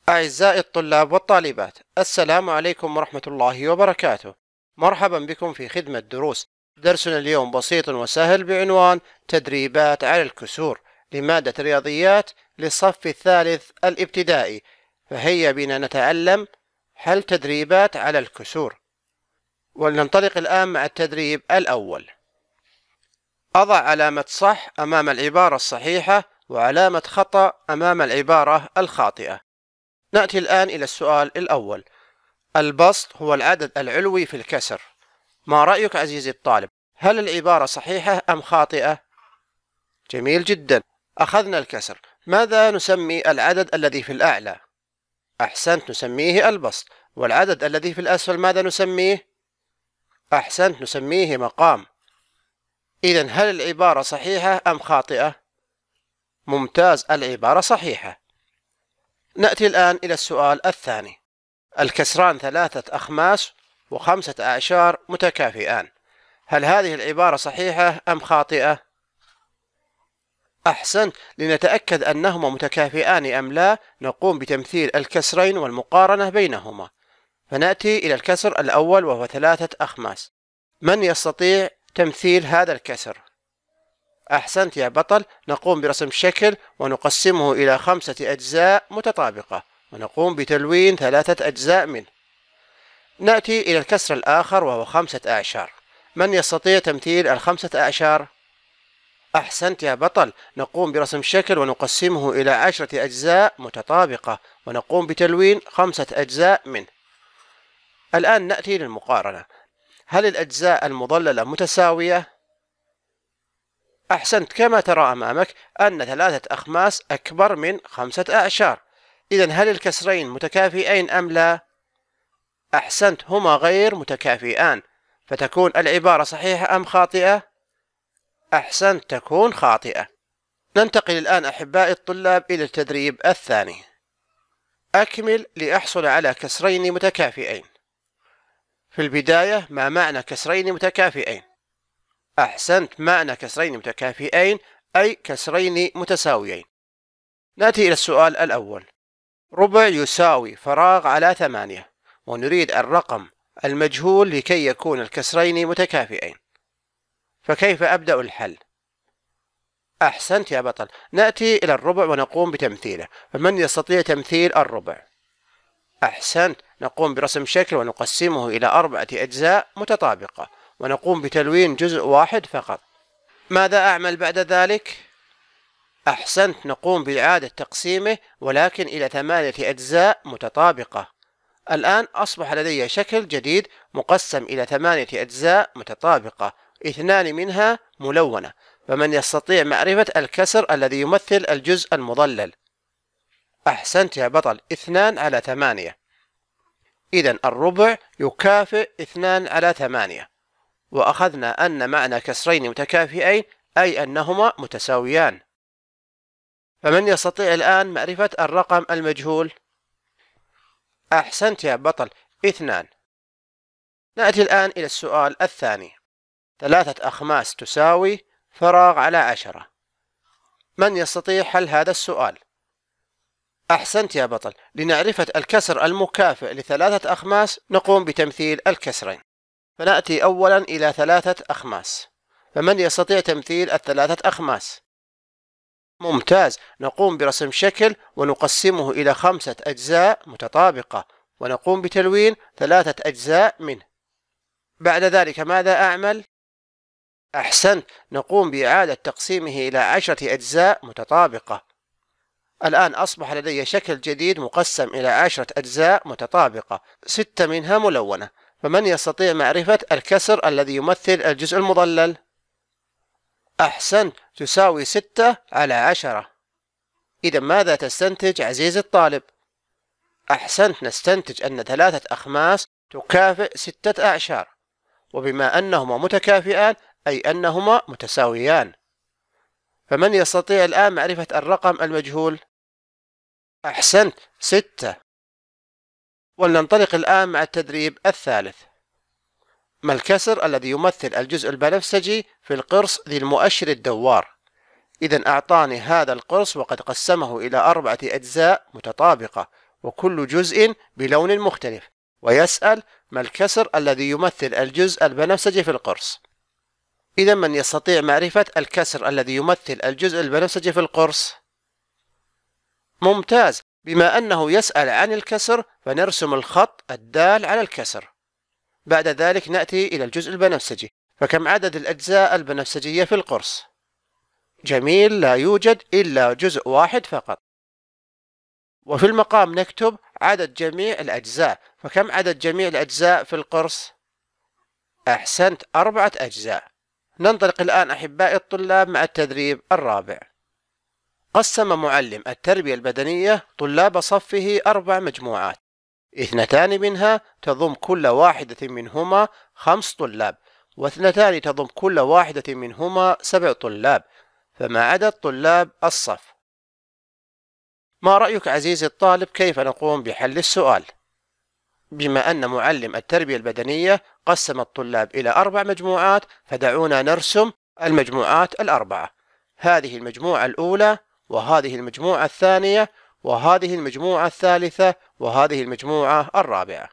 أعزائي الطلاب والطالبات، السلام عليكم ورحمة الله وبركاته. مرحبا بكم في خدمة دروس. درسنا اليوم بسيط وسهل بعنوان تدريبات على الكسور لمادة الرياضيات للصف الثالث الابتدائي. فهيا بنا نتعلم حل تدريبات على الكسور. ولننطلق الآن مع التدريب الأول. أضع علامة صح أمام العبارة الصحيحة وعلامة خطأ أمام العبارة الخاطئة. نأتي الآن إلى السؤال الأول. البسط هو العدد العلوي في الكسر. ما رأيك عزيزي الطالب؟ هل العبارة صحيحة أم خاطئة؟ جميل جدا. أخذنا الكسر. ماذا نسمي العدد الذي في الأعلى؟ أحسنت، نسميه البسط. والعدد الذي في الأسفل ماذا نسميه؟ أحسنت، نسميه مقام. إذن هل العبارة صحيحة أم خاطئة؟ ممتاز، العبارة صحيحة. نأتي الآن إلى السؤال الثاني. الكسران 3 أخماس و5 أعشار متكافئان. هل هذه العبارة صحيحة أم خاطئة؟ أحسنت. لنتأكد أنهما متكافئان أم لا نقوم بتمثيل الكسرين والمقارنة بينهما. فنأتي إلى الكسر الأول وهو 3 أخماس. من يستطيع تمثيل هذا الكسر؟ أحسنت يا بطل. نقوم برسم شكل ونقسمه إلى 5 أجزاء متطابقة ونقوم بتلوين 3 أجزاء منه. نأتي إلى الكسر الآخر وهو 5 أعشار. من يستطيع تمثيل ال5 أعشار؟ أحسنت يا بطل. نقوم برسم شكل ونقسمه إلى 10 أجزاء متطابقة ونقوم بتلوين 5 أجزاء منه. الآن نأتي للمقارنة. هل الأجزاء المضللة متساوية؟ أحسنت. كما ترى أمامك أن 3 أخماس أكبر من 5 أعشار. إذن هل الكسرين متكافئين أم لا؟ أحسنت، هما غير متكافئان. فتكون العبارة صحيحة أم خاطئة؟ أحسنت، تكون خاطئة. ننتقل الآن أحبائي الطلاب إلى التدريب الثاني. أكمل لأحصل على كسرين متكافئين. في البداية، ما معنى كسرين متكافئين؟ أحسنت، معنى كسرين متكافئين أي كسرين متساويين. نأتي إلى السؤال الأول. ربع يساوي فراغ على 8، ونريد الرقم المجهول لكي يكون الكسرين متكافئين. فكيف أبدأ الحل؟ أحسنت يا بطل. نأتي إلى الربع ونقوم بتمثيله. فمن يستطيع تمثيل الربع؟ أحسنت. نقوم برسم شكل ونقسمه إلى 4 أجزاء متطابقة ونقوم بتلوين جزء واحد فقط. ماذا أعمل بعد ذلك؟ أحسنت. نقوم بإعادة تقسيمه ولكن إلى 8 أجزاء متطابقة. الآن أصبح لدي شكل جديد مقسم إلى 8 أجزاء متطابقة، 2 منها ملونة. فمن يستطيع معرفة الكسر الذي يمثل الجزء المضلل؟ أحسنت يا بطل، 2 على 8. إذن الربع يكافئ 2 على 8. وأخذنا أن معنى كسرين متكافئين أي أنهما متساويان. فمن يستطيع الآن معرفة الرقم المجهول؟ أحسنت يا بطل، 2. نأتي الآن إلى السؤال الثاني. 3 أخماس تساوي فراغ على 10. من يستطيع حل هذا السؤال؟ أحسنت يا بطل. لنعرفة الكسر المكافئ ل3 أخماس نقوم بتمثيل الكسرين. فنأتي أولا إلى 3 أخماس. فمن يستطيع تمثيل ال3 أخماس؟ ممتاز. نقوم برسم شكل ونقسمه إلى 5 أجزاء متطابقة ونقوم بتلوين 3 أجزاء منه. بعد ذلك ماذا أعمل؟ أحسنت. نقوم بإعادة تقسيمه إلى 10 أجزاء متطابقة. الآن أصبح لدي شكل جديد مقسم إلى 10 أجزاء متطابقة، 6 منها ملونة. فمن يستطيع معرفة الكسر الذي يمثل الجزء المضلل؟ أحسنت، تساوي 6 على 10. إذا ماذا تستنتج عزيزي الطالب؟ أحسنت، نستنتج أن 3 أخماس تكافئ 6 أعشار. وبما أنهما متكافئان أي أنهما متساويان. فمن يستطيع الآن معرفة الرقم المجهول؟ أحسنت، 6. ولننطلق الآن مع التدريب الثالث. ما الكسر الذي يمثل الجزء البنفسجي في القرص ذي المؤشر الدوار؟ إذا أعطاني هذا القرص وقد قسمه إلى 4 أجزاء متطابقة وكل جزء بلون مختلف، ويسأل ما الكسر الذي يمثل الجزء البنفسجي في القرص. إذا من يستطيع معرفة الكسر الذي يمثل الجزء البنفسجي في القرص؟ ممتاز، بما أنه يسأل عن الكسر فنرسم الخط الدال على الكسر. بعد ذلك نأتي إلى الجزء البنفسجي، فكم عدد الأجزاء البنفسجية في القرص؟ جميل، لا يوجد إلا جزء واحد فقط. وفي المقام نكتب عدد جميع الأجزاء، فكم عدد جميع الأجزاء في القرص؟ أحسنت، 4 أجزاء. ننطلق الآن أحبائي الطلاب مع التدريب الرابع. قسم معلم التربية البدنية طلاب صفه 4 مجموعات، 2 منها تضم كل واحدة منهما 5 طلاب، و2 تضم كل واحدة منهما 7 طلاب، فما عدد طلاب الصف؟ ما رأيك عزيزي الطالب كيف نقوم بحل السؤال؟ بما أن معلم التربية البدنية قسم الطلاب إلى 4 مجموعات، فدعونا نرسم المجموعات ال4. هذه المجموعة الأولى، وهذه المجموعة الثانية، وهذه المجموعة الثالثة، وهذه المجموعة الرابعة.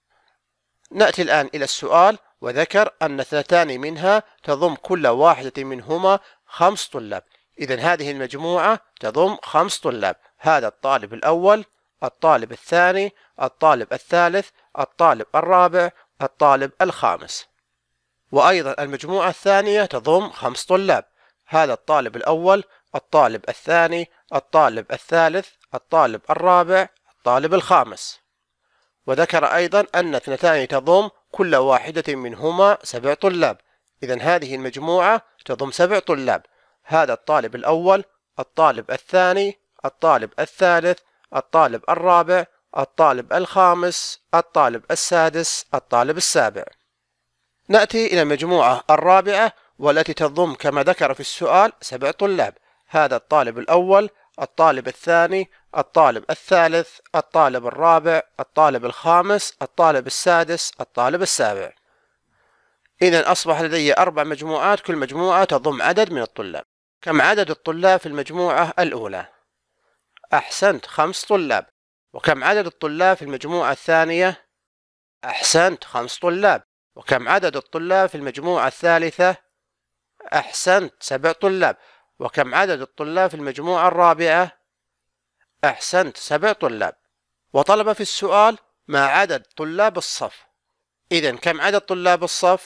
نأتي الآن إلى السؤال، وذكر أن 2 منها تضم كل واحدة منهما 5 طلاب، إذن هذه المجموعة تضم 5 طلاب، هذا الطالب الأول، الطالب الثاني، الطالب الثالث، الطالب الرابع، الطالب الخامس. وأيضا المجموعة الثانية تضم 5 طلاب، هذا الطالب الأول، الطالب الثاني، الطالب الثالث، الطالب الرابع، الطالب الخامس. وذكر أيضا أن 2 تضم كل واحدة منهما 7 طلاب، إذن هذه المجموعة تضم 7 طلاب، هذا الطالب الأول، الطالب الثاني، الطالب الثالث، الطالب الرابع، الطالب الخامس، الطالب السادس، الطالب السابع. نأتي إلى المجموعة الرابعة، والتي تضم كما ذكر في السؤال 7 طلاب، هذا الطالب الأول، الطالب الثاني، الطالب الثالث، الطالب الرابع، الطالب الخامس، الطالب السادس، الطالب السابع. إذن أصبح لدي 4 مجموعات، كل مجموعة تضم عدد من الطلاب. كم عدد الطلاب في المجموعة الأولى؟ أحسنت، 5 طلاب. وكم عدد الطلاب في المجموعة الثانية؟ أحسنت، 5 طلاب. وكم عدد الطلاب في المجموعة الثالثة؟ أحسنت، 7 طلاب. وكم عدد الطلاب في المجموعة الرابعة؟ أحسنت، 7 طلاب. وطلب في السؤال ما عدد طلاب الصف، إذن كم عدد طلاب الصف؟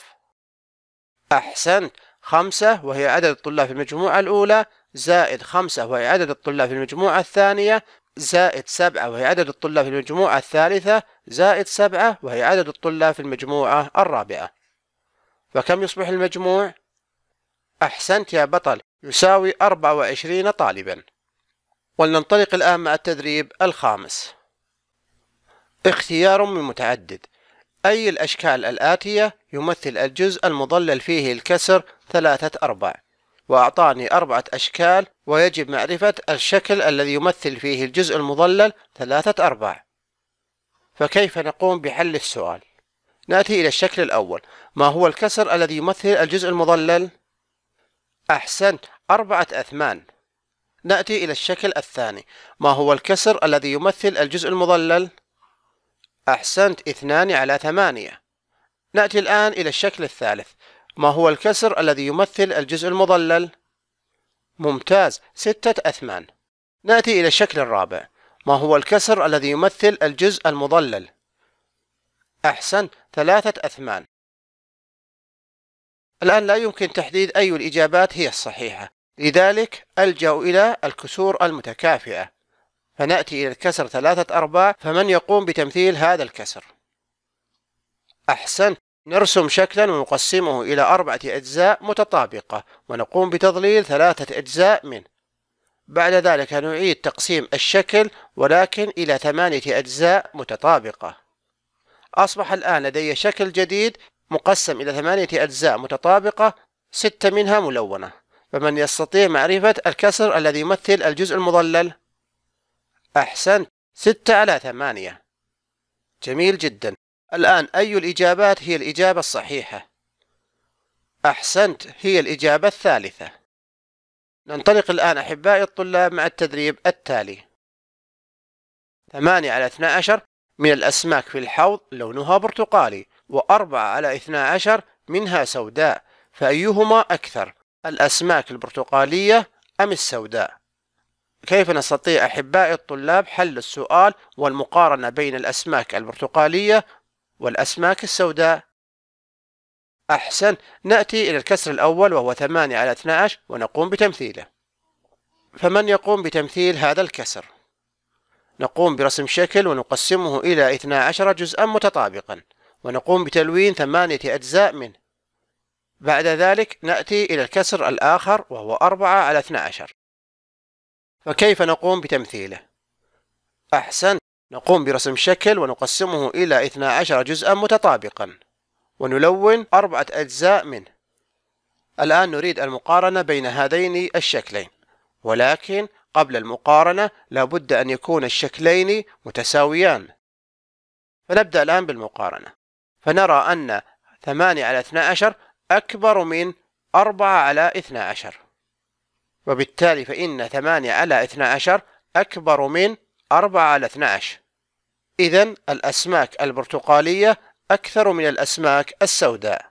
أحسنت، 5، وهي عدد الطلاب في المجموعة الأولى، زائد 5 وهي عدد الطلاب في المجموعة الثانية، زائد 7 وهي عدد الطلاب في المجموعة الثالثة، زائد 7 وهي عدد الطلاب في المجموعة الرابعة. فكم يصبح المجموع؟ أحسنت يا بطل، يساوي 24 طالبا. ولننطلق الآن مع التدريب الخامس. اختيار من متعدد. أي الأشكال الآتية يمثل الجزء المضلل فيه الكسر 3/4؟ وأعطاني 4 أشكال، ويجب معرفة الشكل الذي يمثل فيه الجزء المضلل 3/4. فكيف نقوم بحل السؤال؟ نأتي إلى الشكل الأول، ما هو الكسر الذي يمثل الجزء المضلل؟ أحسنت، 4 أثمان. نأتي إلى الشكل الثاني، ما هو الكسر الذي يمثل الجزء المضلل؟ أحسنت، 2/8. نأتي الآن إلى الشكل الثالث، ما هو الكسر الذي يمثل الجزء المضلل؟ ممتاز، 6 أثمان. نأتي إلى الشكل الرابع، ما هو الكسر الذي يمثل الجزء المضلل؟ أحسنت، 3 أثمان. الآن لا يمكن تحديد أي الإجابات هي الصحيحة، لذلك ألجأ إلى الكسور المتكافئة، فنأتي إلى الكسر 3/4، فمن يقوم بتمثيل هذا الكسر؟ أحسنت، نرسم شكلا ونقسمه إلى 4 أجزاء متطابقة، ونقوم بتضليل 3 أجزاء منه. بعد ذلك نعيد تقسيم الشكل ولكن إلى 8 أجزاء متطابقة. أصبح الآن لدي شكل جديد مقسم إلى 8 أجزاء متطابقة، 6 منها ملونة. فمن يستطيع معرفة الكسر الذي يمثل الجزء المضلل؟ أحسنت، 6/8. جميل جدا. الآن أي الإجابات هي الإجابة الصحيحة؟ أحسنت، هي الإجابة الثالثة. ننطلق الآن أحبائي الطلاب مع التدريب التالي. 8 على 12 من الأسماك في الحوض لونها برتقالي، و4 على 12 منها سوداء، فأيهما أكثر، الأسماك البرتقالية أم السوداء؟ كيف نستطيع أحبائي الطلاب حل السؤال والمقارنة بين الأسماك البرتقالية والأسماك السوداء؟ أحسن، نأتي إلى الكسر الأول وهو 8 على 12 ونقوم بتمثيله. فمن يقوم بتمثيل هذا الكسر؟ نقوم برسم شكل ونقسمه إلى 12 جزءا متطابقا، ونقوم بتلوين 8 أجزاء منه. بعد ذلك نأتي إلى الكسر الآخر وهو 4 على 12. فكيف نقوم بتمثيله؟ أحسن، نقوم برسم شكل ونقسمه إلى 12 جزءا متطابقا، ونلون 4 أجزاء منه. الآن نريد المقارنة بين هذين الشكلين، ولكن قبل المقارنة لابد أن يكون الشكلين متساويان. فنبدأ الآن بالمقارنة، فنرى أن 8 على 12 أكبر من 4 على 12، وبالتالي فإن 8 على 12 أكبر من 4 على 12. إذن الأسماك البرتقالية أكثر من الأسماك السوداء.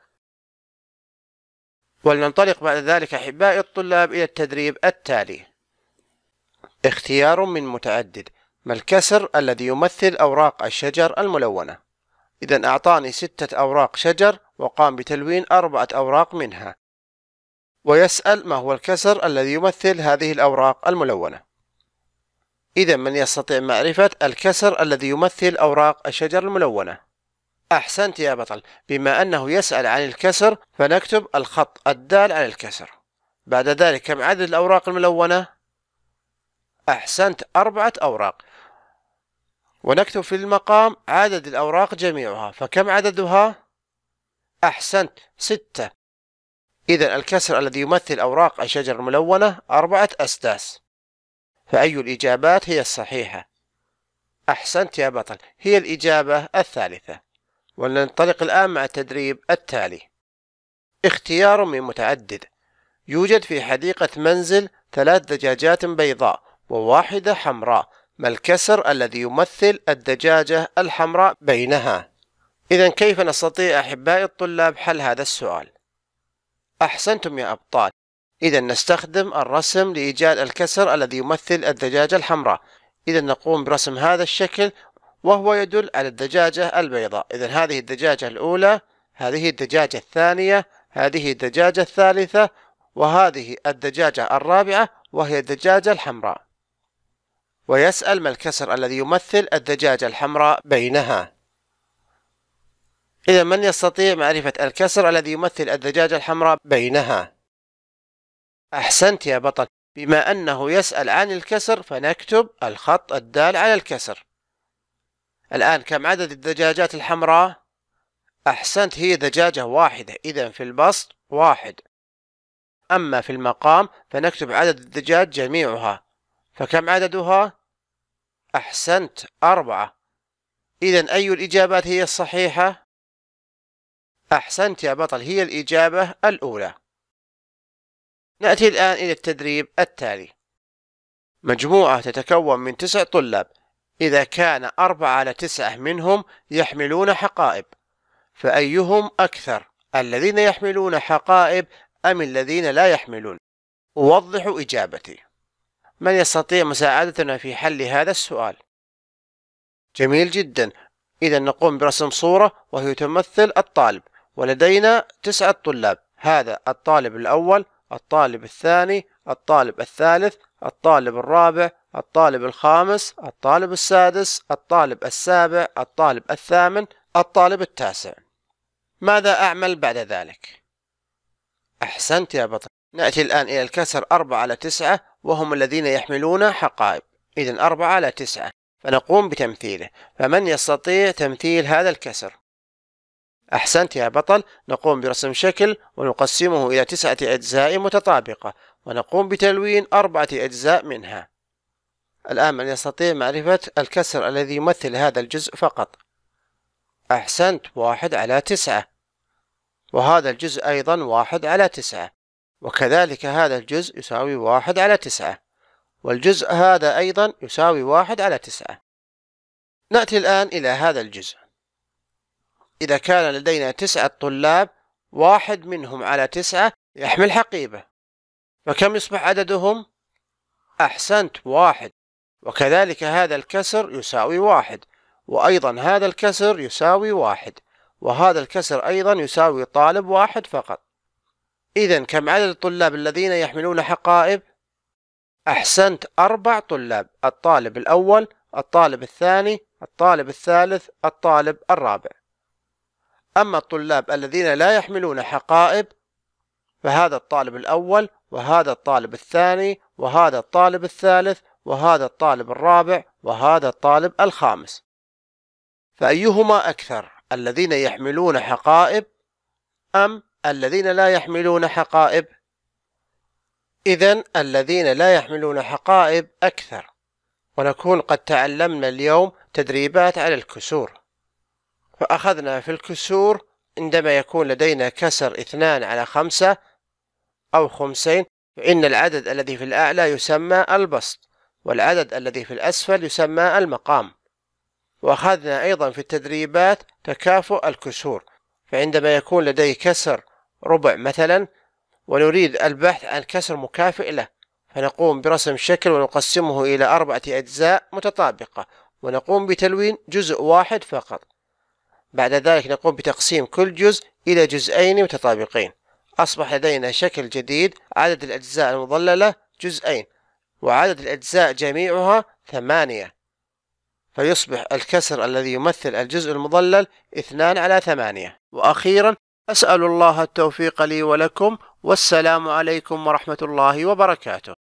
ولننطلق بعد ذلك أحبائي الطلاب إلى التدريب التالي. اختيار من متعدد. ما الكسر الذي يمثل أوراق الشجر الملونة؟ إذن أعطاني 6 أوراق شجر وقام بتلوين 4 أوراق منها، ويسأل ما هو الكسر الذي يمثل هذه الأوراق الملونة. إذن من يستطيع معرفة الكسر الذي يمثل أوراق الشجر الملونة؟ أحسنت يا بطل، بما أنه يسأل عن الكسر فنكتب الخط الدال على الكسر. بعد ذلك كم عدد الأوراق الملونة؟ أحسنت، 4 أوراق، ونكتب في المقام عدد الأوراق جميعها، فكم عددها؟ أحسنت، 6. إذن الكسر الذي يمثل أوراق الشجر الملونة 4 أسداس. فأي الإجابات هي الصحيحة؟ أحسنت يا بطل، هي الإجابة الثالثة. ولننطلق الآن مع التدريب التالي. اختيار من متعدد. يوجد في حديقة منزل 3 دجاجات بيضاء و1 حمراء. ما الكسر الذي يمثل الدجاجة الحمراء بينها؟ إذن كيف نستطيع أحبائي الطلاب حل هذا السؤال؟ أحسنتم يا أبطال. إذن نستخدم الرسم لإيجاد الكسر الذي يمثل الدجاجة الحمراء. إذن نقوم برسم هذا الشكل وهو يدل على الدجاجة البيضاء. إذن هذه الدجاجة الأولى، هذه الدجاجة الثانية، هذه الدجاجة الثالثة، وهذه الدجاجة الرابعة وهي الدجاجة الحمراء. ويسأل ما الكسر الذي يمثل الدجاجة الحمراء بينها؟ إذا من يستطيع معرفة الكسر الذي يمثل الدجاجة الحمراء بينها؟ أحسنت يا بطل، بما أنه يسأل عن الكسر فنكتب الخط الدال على الكسر. الآن كم عدد الدجاجات الحمراء؟ أحسنت، هي دجاجة واحدة، إذن في البسط 1. أما في المقام فنكتب عدد الدجاج جميعها، فكم عددها؟ أحسنت، 4. إذن أي الإجابات هي الصحيحة؟ أحسنت يا بطل، هي الإجابة الأولى. نأتي الآن إلى التدريب التالي. مجموعة تتكون من 9 طلاب، إذا كان 4 على 9 منهم يحملون حقائب، فأيهم أكثر، الذين يحملون حقائب أم الذين لا يحملون؟ أوضح إجابتي. من يستطيع مساعدتنا في حل هذا السؤال؟ جميل جدا. إذا نقوم برسم صورة وهي تمثل الطالب، ولدينا 9 طلاب. هذا الطالب الأول، الطالب الثاني، الطالب الثالث، الطالب الرابع، الطالب الخامس، الطالب السادس، الطالب السابع، الطالب الثامن، الطالب التاسع. ماذا أعمل بعد ذلك؟ أحسنت يا بطل. نأتي الآن إلى الكسر 4 على 9 وهم الذين يحملون حقائب. إذن 4 على 9 فنقوم بتمثيله. فمن يستطيع تمثيل هذا الكسر؟ أحسنت يا بطل. نقوم برسم شكل ونقسمه إلى 9 أجزاء متطابقة، ونقوم بتلوين 4 أجزاء منها. الآن من يستطيع معرفة الكسر الذي يمثل هذا الجزء فقط؟ أحسنت، 1 على 9، وهذا الجزء أيضا 1 على 9، وكذلك هذا الجزء يساوي 1 على 9، والجزء هذا أيضا يساوي 1 على 9. نأتي الآن إلى هذا الجزء. إذا كان لدينا 9 طلاب، واحد منهم على 9 يحمل حقيبة، فكم يصبح عددهم؟ أحسنت، 1. وكذلك هذا الكسر يساوي 1، وأيضا هذا الكسر يساوي 1، وهذا الكسر أيضا يساوي طالب 1 فقط. إذن كم عدد الطلاب الذين يحملون حقائب؟ أحسنت، 4 طلاب، الطالب الأول، الطالب الثاني، الطالب الثالث، الطالب الرابع. أما الطلاب الذين لا يحملون حقائب فهذا الطالب الأول، وهذا الطالب الثاني، وهذا الطالب الثالث، وهذا الطالب الرابع، وهذا الطالب الخامس. فأيهما أكثر، الذين يحملون حقائب أم الذين لا يحملون حقائب؟ إذن الذين لا يحملون حقائب أكثر. ونكون قد تعلمنا اليوم تدريبات على الكسور. فأخذنا في الكسور عندما يكون لدينا كسر 2 على 5 أو خمسين، فإن العدد الذي في الأعلى يسمى البسط، والعدد الذي في الأسفل يسمى المقام. وأخذنا أيضا في التدريبات تكافؤ الكسور، فعندما يكون لدي كسر ربع مثلا ونريد البحث عن كسر مكافئ له، فنقوم برسم شكل ونقسمه إلى 4 أجزاء متطابقة، ونقوم بتلوين جزء واحد فقط. بعد ذلك نقوم بتقسيم كل جزء إلى جزئين متطابقين. أصبح لدينا شكل جديد، عدد الأجزاء المظللة 2، وعدد الأجزاء جميعها 8، فيصبح الكسر الذي يمثل الجزء المظلل 2 على 8. وأخيرا أسأل الله التوفيق لي ولكم، والسلام عليكم ورحمة الله وبركاته.